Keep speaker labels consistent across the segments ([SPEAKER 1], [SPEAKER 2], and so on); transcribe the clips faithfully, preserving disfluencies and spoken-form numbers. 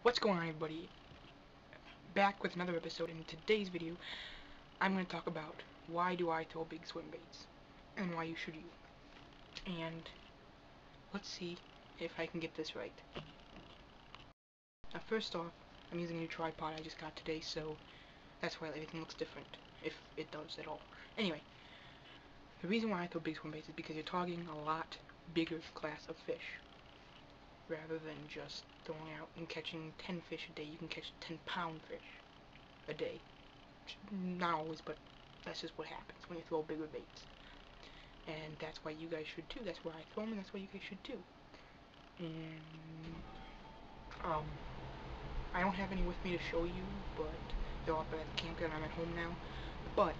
[SPEAKER 1] What's going on, everybody? Back with another episode. In today's video, I'm going to talk about why do I throw big swim baits and why you should you. And let's see if I can get this right. Now, first off, I'm using a new tripod I just got today, so that's why everything looks different, if it does at all. Anyway, the reason why I throw big swim baits is because you're targeting a lot bigger class of fish. Rather than just throwing out and catching ten fish a day, you can catch ten pound fish a day. Not always, but that's just what happens when you throw bigger baits. And that's why you guys should too. That's why I throw them, and that's why you guys should too. And, um, I don't have any with me to show you, but they're up at the campground. I'm at home now. But,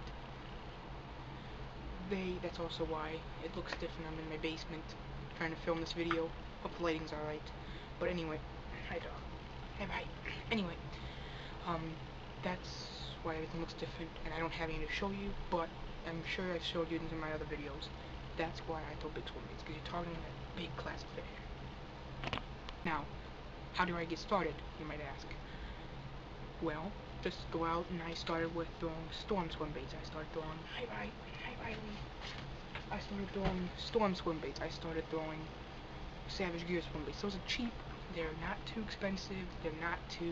[SPEAKER 1] they, that's also why it looks different. I'm in my basement trying to film this video. Hope the lighting's alright. But anyway, hi dog. Hey bye. Anyway, um, that's why everything looks different, and I don't have any to show you, but I'm sure I've showed you in my other videos. That's why I throw big swim baits, because you're targeting that big class of fish. Now, how do I get started, you might ask? Well, just go out, and I started with throwing storm swim baits. I started throwing, hi bye, hi bye, I started throwing storm swim baits. I started throwing Savage Gear swim baits. Those are cheap, they're not too expensive, they're not too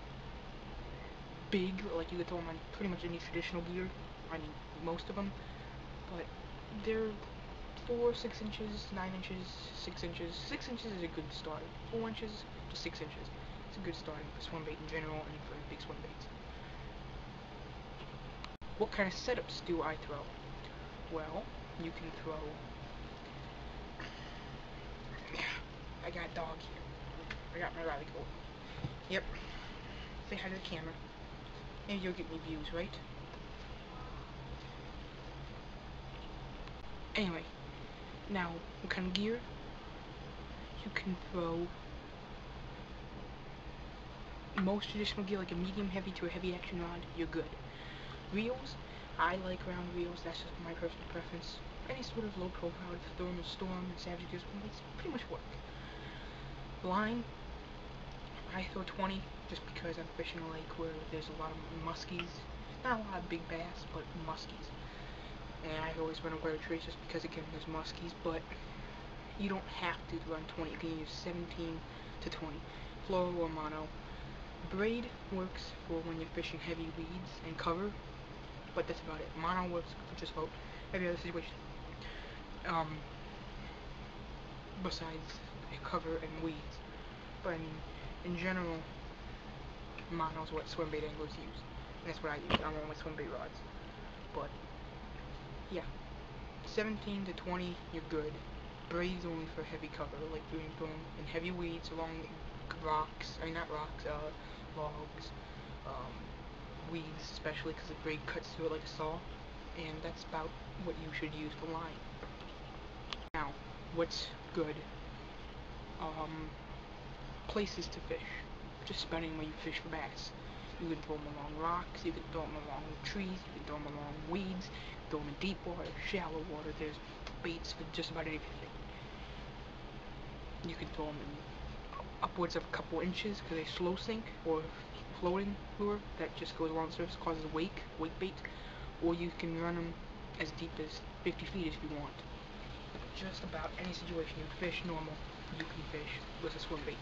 [SPEAKER 1] big, like you could throw them on pretty much any traditional gear, I mean most of them, but they're four, six inches, nine inches, six inches, six inches is a good start, four inches to six inches, it's a good starting for swim bait in general and for big swim baits. What kind of setups do I throw? Well, you can throw, I got a dog here. I got my rally goat. Yep. Say hi to the camera. Maybe you'll get me views, right? Anyway, now, what kind of gear? You can throw most traditional gear, like a medium heavy to a heavy action rod, you're good. Reels, I like round reels, that's just my personal preference. Any sort of low profile, if you're throwing a storm and Savage Gear, it's pretty much work. Line, I throw twenty just because I'm fishing a lake where there's a lot of muskies. Not a lot of big bass, but muskies. And I always run away with trees just because, again, there's muskies, but you don't have to run twenty. You can use seventeen to twenty. Fluoro or mono. Braid works for when you're fishing heavy weeds and cover, but that's about it. Mono works for just about every other situation. Um, besides cover and weeds. But I mean, in general, mono is what swim bait anglers use. And that's what I use. I'm on my swim bait rods. But, yeah. seventeen to twenty, you're good. Braid's only for heavy cover, like doing throwing in heavy weeds along rocks, I mean not rocks, uh, logs, um, weeds, especially because the braid cuts through it like a saw. And that's about what you should use for line. Now, what's good? Um, places to fish. Just depending where you fish for bass. You can throw them along rocks, you can throw them along trees, you can throw them along weeds, throw them in deep water, shallow water. There's baits for just about anything. You can throw them in upwards of a couple inches because they slow sink, or floating lure that just goes along the surface, causes a wake, wake bait, or you can run them as deep as fifty feet if you want. Just about any situation you fish normal, you can fish with a swim bait.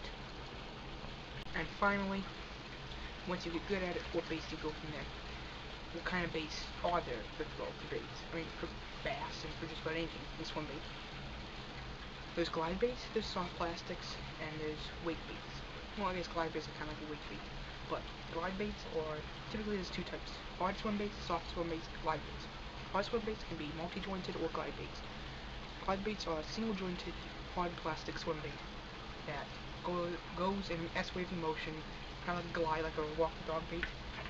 [SPEAKER 1] And finally, once you get good at it, what baits do you go from there? What kind of baits are there for throw for baits? I mean, for bass and for just about anything in swim bait. There's glide baits, there's soft plastics, and there's wake baits. Well, I guess glide baits are kind of like a wake bait. But glide baits are, typically there's two types. Hard swim baits, soft swim baits, glide baits. Hard swim baits can be multi-jointed or glide baits. Glide baits are a single-jointed, hard plastic swim bait that go, goes in an S-waving motion, kind of like a glide, like a walk the dog bait,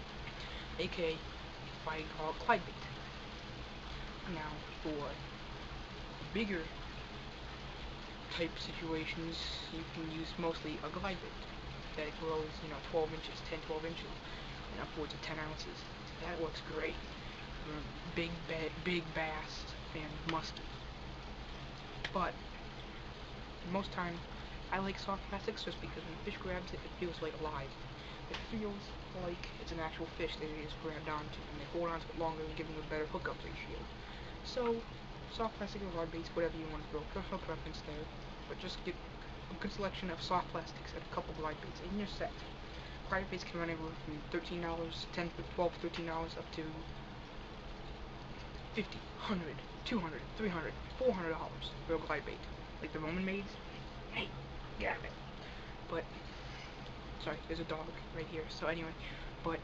[SPEAKER 1] aka I call it glide bait. Now, for bigger type situations, you can use mostly a glide bait that grows, you know, twelve inches, ten, twelve inches, and upwards of ten ounces. That works great for big, ba big bass and muskies. But most time, I like soft plastics just because when the fish grabs it, it feels like alive. It feels like it's an actual fish that it is grabbed onto, and they hold onto it longer and giving a better hookup ratio. So, soft plastic or hard baits, whatever you want to throw, personal preference there, but just get a good selection of soft plastics and a couple glide baits in your set. Glide baits can run anywhere from thirteen dollars, ten, twelve, thirteen dollars up to fifty, one hundred, two hundred, three hundred, four hundred dollars for a glide bait. Like the Roman maids. Hey, get out of it. But, sorry, there's a dog right here. So anyway, but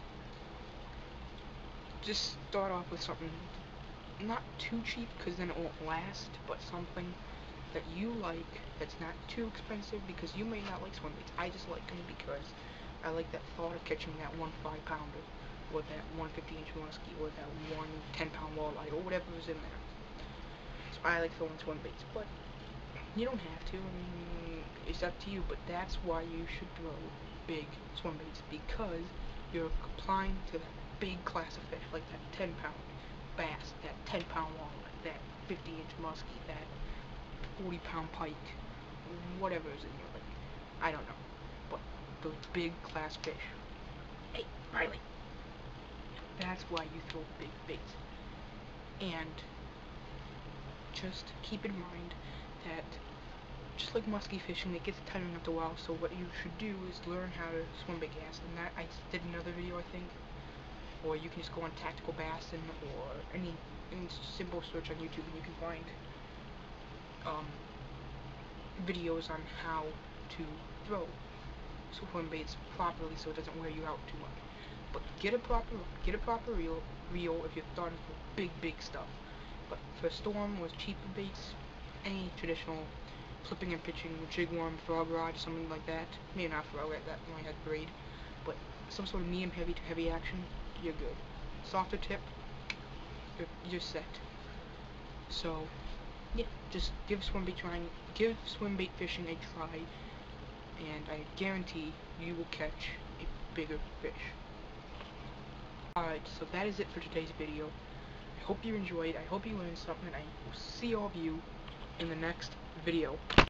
[SPEAKER 1] just start off with something not too cheap, because then it won't last, but something that you like that's not too expensive, because you may not like swim baits. I just like them because I like that thought of catching that one five pounder, or that one fifty inch muskie, or that one ten pound walleye, or whatever is in there. So I like throwing swim baits, but you don't have to. I mean, it's up to you, but that's why you should throw big swim baits, because you're applying to that big class of fish, like that ten pound bass, that ten pound walleye, that fifty inch muskie, that forty pound pike, whatever is in your lake. I don't know, but those big class fish. Hey, Riley. That's why you throw big baits. And just keep in mind that just like muskie fishing, it gets tiring after a while, so what you should do is learn how to swim bait cast, and that I did another video, I think. Or you can just go on Tactical Bassin, or any, any simple search on YouTube, and you can find um, videos on how to throw swim baits properly so it doesn't wear you out too much. But get a proper get a proper reel, reel if you're starting for big, big stuff. But for storm or cheaper baits, any traditional flipping and pitching, jig worm, frog rod, something like that. Maybe not frog rod, that only had braid, but some sort of medium heavy to heavy action, you're good. Softer tip, you're, you're set. So, yeah, just give swim bait trying, give swim bait fishing a try, and I guarantee you will catch a bigger fish. Alright, so that is it for today's video. I hope you enjoyed, I hope you learned something, and I will see all of you in the next video.